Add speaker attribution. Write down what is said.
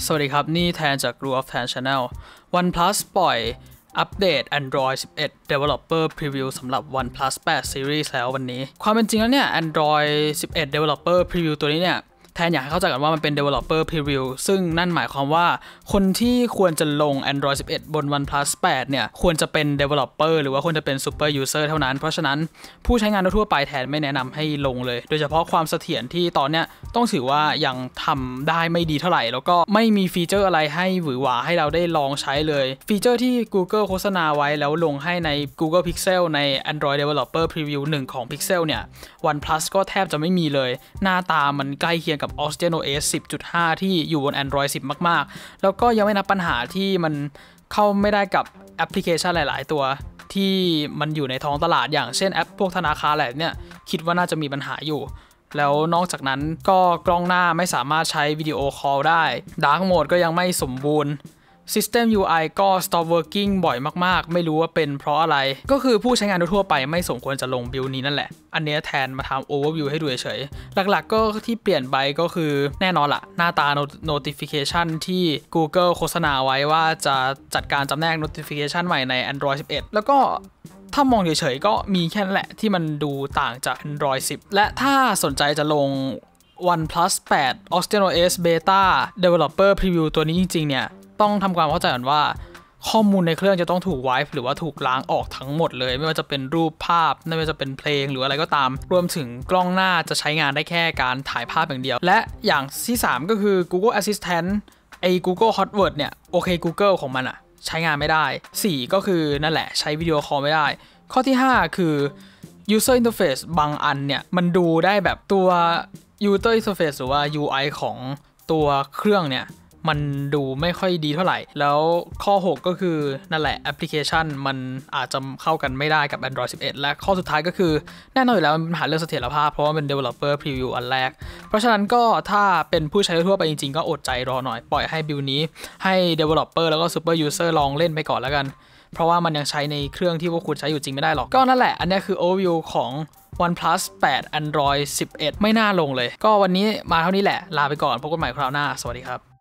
Speaker 1: สวัสดีครับนี่แทนจาก Group of Tan Channel OnePlus ปล่อยอัปเดต Android 11 Developer Preview สำหรับ OnePlus 8 Series แล้ววันนี้ความเป็นจริงแล้วเนี่ย Android 11 Developer Preview ตัวนี้เนี่ยแทนอยากให้เข้าใจกันว่ามันเป็น Developer Preview ซึ่งนั่นหมายความว่าคนที่ควรจะลง Android 11 บน OnePlus 8 เนี่ยควรจะเป็น Developer หรือว่าควรจะเป็น Super User เท่านั้นเพราะฉะนั้นผู้ใช้งานทั่วไปแทนไม่แนะนำให้ลงเลยโดยเฉพาะความเสถียรที่ตอนเนี้ยต้องถือว่ายังทำได้ไม่ดีเท่าไหร่แล้วก็ไม่มีฟีเจอร์อะไรให้หวือหวาให้เราได้ลองใช้เลยฟีเจอร์ที่ Google โฆษณาไว้แล้วลงให้ใน Google Pixel ใน Android Developer Preview 1 ของ Pixel เนี่ย OnePlus ก็แทบจะไม่มีเลยหน้าตามันใกล้เคียงกับ OxygenOS 10.5 ที่อยู่บน Android 10 มากๆแล้วก็ยังไม่นับปัญหาที่มันเข้าไม่ได้กับแอปพลิเคชันหลายๆตัวที่มันอยู่ในท้องตลาดอย่างเช่นแอปพวกธนาคารอะไรเนี่ยคิดว่าน่าจะมีปัญหาอยู่แล้วนอกจากนั้นก็กล้องหน้าไม่สามารถใช้วิดีโอคอลได้ Dark Mode ก็ยังไม่สมบูรณ์ System UI ก็ Stop Working บ่อยมากๆไม่รู้ว่าเป็นเพราะอะไรก็คือผู้ใช้งานทั่วไปไม่สมควรจะลงบิลนี้นั่นแหละอันนี้แทนมาทำ Overview ให้ดูเฉยๆหลักๆก็ที่เปลี่ยนไปก็คือแน่นอนละหน้าตา Notification ที่ Google โฆษณาไว้ว่าจะจัดการจำแนก Notification ใหม่ใน Android 11 แล้วก็ถ้ามองเฉยๆก็มีแค่นั้นแหละที่มันดูต่างจาก Android 10 และถ้าสนใจจะลง OnePlus 8 OxygenOS Beta Developer Preview ตัวนี้จริงๆเนี่ยต้องทำความเข้าใจก่อนว่าข้อมูลในเครื่องจะต้องถูกไวป์หรือว่าถูกล้างออกทั้งหมดเลยไม่ว่าจะเป็นรูปภาพไม่ว่าจะเป็นเพลงหรืออะไรก็ตามรวมถึงกล้องหน้าจะใช้งานได้แค่การถ่ายภาพอย่างเดียวและอย่างที่3ก็คือ Google Assistant Google Hotword เนี่ยโอเค Google ของมันอะใช้งานไม่ได้4ก็คือนั่นแหละใช้วิดีโอคอลไม่ได้ข้อที่5คือ User Interface บางอันเนี่ยมันดูได้แบบตัว User Interface หรือว่า UI ของตัวเครื่องเนี่ยมันดูไม่ค่อยดีเท่าไหร่แล้วข้อ6ก็คือนั่นแหละแอปพลิเคชันมันอาจจะเข้ากันไม่ได้กับ Android 11 และข้อสุดท้ายก็คือแน่นอนอยู่แล้วมันมีปัญหาเรื่องเสถียรภาพเพราะว่าเป็น Developer Preview อันแรกเพราะฉะนั้นก็ถ้าเป็นผู้ใช้ทั่วไปจริงๆก็อดใจรอหน่อยปล่อยให้บิลนี้ให้ Developer แล้วก็ Super User ลองเล่นไปก่อนแล้วกันเพราะว่ามันยังใช้ในเครื่องที่พวกคุณใช้อยู่จริงไม่ได้หรอกก็นั่นแหละอันนี้คือ Overview ของOnePlus 8 Android 11 ไม่น่าลงเลยก็วันนี้มาเท่านี้แหละลาไปก่อนพบกันใหม่คราวหน้าสวัสดีครับ